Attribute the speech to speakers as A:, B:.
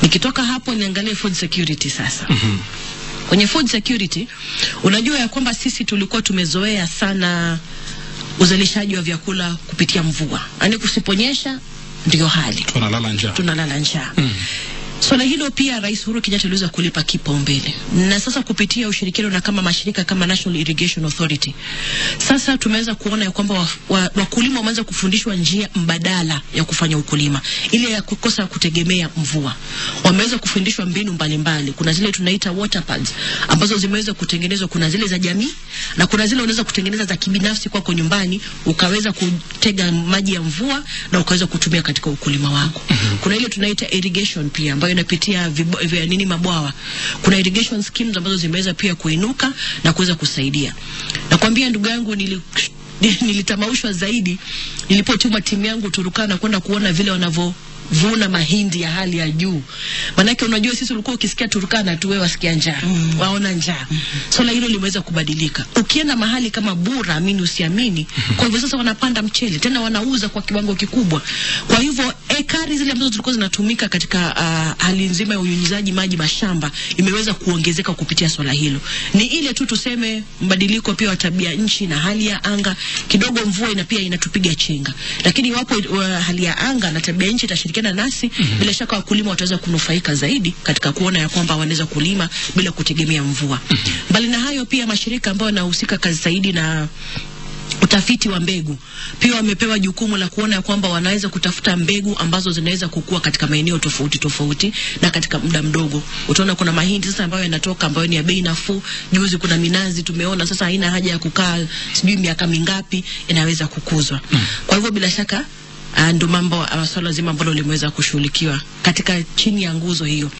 A: Nikitoka hapo niangalie food security sasa. Kwenye food security, unajua ya kwamba sisi tulikuwa tumezoea sana uzalishaji wa vyakula kupitia mvua. Yaani kusiponyesha ndio hali. Tunalala njaa. Swala hilo pia Rais Uhuru Kenyatta aliweza kulipa kipaumbele. Na sasa kupitia ushirikiano na kama mashirika kama National Irrigation Authority, sasa tumeweza kuona ya kwamba wakulima wameanza kufundishwa njia mbadala ya kufanya ukulima, ile ya kukosa kutegemea mvua. Wameweza kufundishwa mbinu mbalimbali. Kuna zile tunaita water pads ambazo zimeweza kutengenezwa, kuna zile za jamii na kuna zile unaweza kutengeneza za kibinafsi kwako nyumbani, ukaweza kutega maji ya mvua na ukaweza kutumia katika ukulima wako. Kuna ile tunaita irrigation pia ambayo inapitia mabwawa. Kuna irrigation schemes ambazo zimeweza pia kuinuka na kuweza kusaidia. Nakwambia ndugu yangu, nilitamaushwa zaidi nilipotuma timu yangu Turukana kwenda kuona vile wanavovuna mahindi ya hali ya juu. Manake unajua sisi ulikuwa ukisikia Turukana tu wewe wasikia njaa, waona njaa. Swala hilo limeweza kubadilika. Ukienda mahali kama Bura, amini usiamini, kwa hivyo sasa wanapanda mchele, tena wanauza kwa kiwango kikubwa. Kwa hivyo ekari zile ambazo zilikuwa zinatumika katika hali nzima ya unyunyizaji maji mashamba imeweza kuongezeka kupitia swala hilo. Ni ile tu tuseme mbadiliko pia wa tabia nchi na hali ya anga, kidogo mvua pia inatupiga chenga. Lakini iwapo hali ya anga na tabia nchi itashirikiana nasi, bila shaka wakulima wataweza kunufaika zaidi katika kuona ya kwamba wanaweza kulima bila kutegemea mvua. Bali na hayo pia mashirika ambayo yanahusika kazi zaidi na utafiti wa mbegu pia wamepewa jukumu la kuona ya kwamba wanaweza kutafuta mbegu ambazo zinaweza kukua katika maeneo tofauti na katika muda mdogo. Utaona kuna mahindi sasa ambayo yanatoka ambayo ni ya bei nafuu. Juzi kuna minazi tumeona sasa haina haja ya kukaa sijui miaka mingapi, inaweza kukuzwa. Kwa hivyo bila shaka ndo mambo swala zima ambalo limeweza kushughulikiwa katika chini ya nguzo hiyo.